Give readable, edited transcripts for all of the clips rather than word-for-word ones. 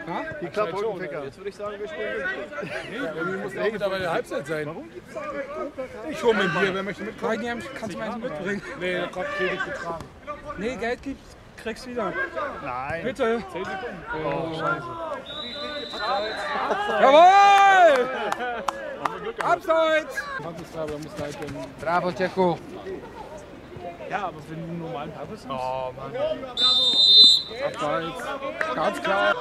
Ja? Die Klapprückenficker. Jetzt würde ich sagen, wir spielen mit. Irgendwie muss auch mit der Halbzeit sein. Ich hole mir ein Bier, wer möchte mitkommen? Nein, kannst du mir eins mitbringen? Nee, da kommt Kredit getragen. Nee, Geld gibt's, kriegst wieder. Nein. Bitte. 10 Sekunden. Oh, scheiße. Jawohl! Abseits! 20 Strabe, da musst du halt den... Bravo, Tjeko. Ja, aber für einen normalen Pub ist Oh, Mann. Abseits. Ganz klar.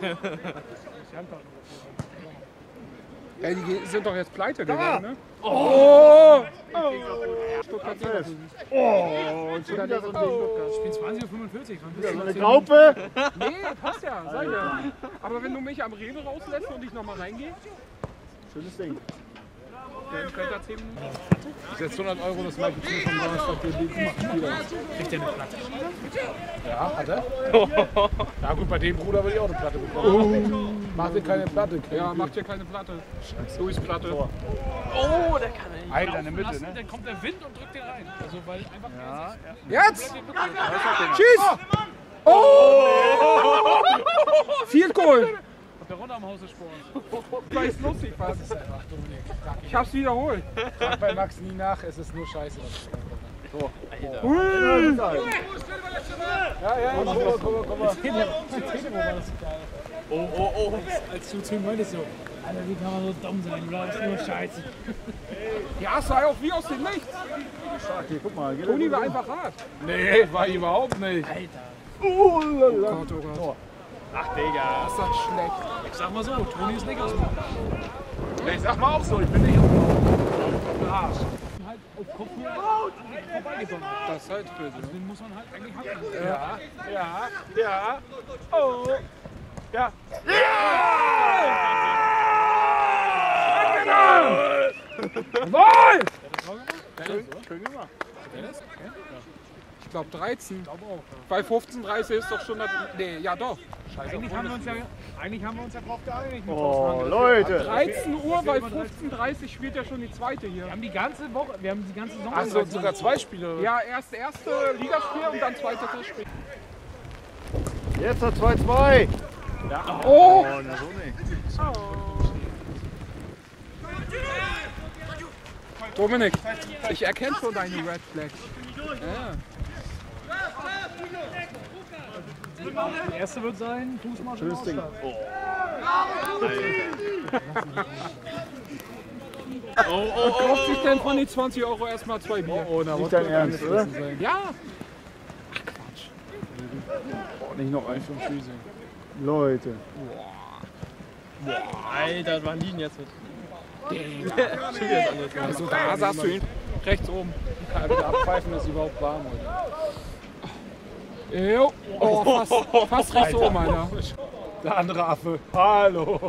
Ey, die sind doch jetzt pleite gegangen, ne? Oh, Und schon wieder so ein Spielen 20:45 Uhr. so eine Graupe. Nee, passt ja, sag ja. Aber wenn du mich am Rewe rauslässt und ich nochmal reingehe, Schönes Ding. dann könnt ihr 10 Minuten. Das ist jetzt 100 Euro, das Mike Betrieb vom Donnerstag für die Spieler. Kriegt der eine Platte? Ja, hat er? Ja gut, bei dem Bruder würde ich auch eine Platte bekommen. Mach dir keine Platte. Ja, macht hier keine Platte. Luis Platte. Oh, der kann er nicht. Alter, in der Mitte, ne? Dann kommt der Wind und drückt den rein. Also, weil einfach Jetzt! Schieß! Oh! Field Goal! der runter am Haus des Sports. Weil es lustig war. Ich hab's wiederholt. Frag bei Max nie nach, es ist nur Scheiße. Komm mal. Oh. Als du zu ihm meintest so, Alter, wie kann man so dumm sein? Du glaubst nur Scheiße. Ja, es war auch wie aus dem Nichts. Okay, guck mal. Toni war einfach hart. Nee, war ich überhaupt nicht. Oh Gott, oh Gott. Ach, Digga. Ist das schlecht. Ich sag mal so, Toni ist nicht aus dem Ich sag mal auch so, ich bin nicht Arsch. Halt auf Kopf hier vorbeigekommen. Das ist halt böse. Ne? Den muss man halt eigentlich haben. Ja. Oh. Ja. Jawohl! Schön gemacht. Ich glaube 13. Bei 15:30 ist doch schon das. Nee, ja doch. Eigentlich haben wir uns ja drauf geeinigt. Mit Oh, Leute. 13 Uhr bei 15:30 spielt ja schon die zweite hier. Wir haben die ganze Woche, wir haben die ganze Saison. Achso, sogar 2 Spiele. Ja, erste Ligaspiel und dann zweite Testspiel. Jetzt hat 2-2. Oh! Na so nicht. Dominik, ich erkenne schon deine Red Flags. Ja. Der erste wird sein, Fußmarsch. Schönes Ding. Und kauft sich denn von den 20 Euro erstmal 2 Bier? Oh, na, Nicht dein Ernst, oder? Ja, Nicht noch ein. Vom Freezing. Leute. Alter, was liegen jetzt mit? also da saßt du ihn rechts oben. Kann wieder abpfeifen, dass es überhaupt warm heute. Jo. Oh, fast rechts oben, Alter. Der andere Affe. Hallo.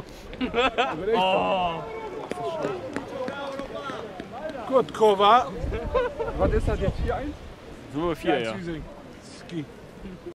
Gut, Kova. Was ist das jetzt? 4-1? So 4, ja. Freezing. Ski.